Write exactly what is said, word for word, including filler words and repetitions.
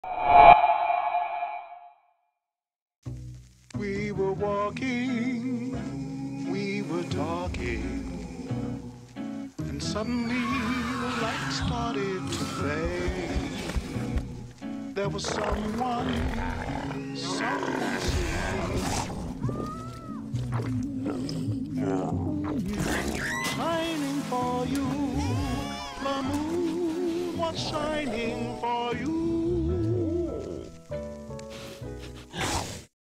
We were walking, we were talking, and suddenly the light started to fade. There was someone, someone shining for you. The moon was shining for you.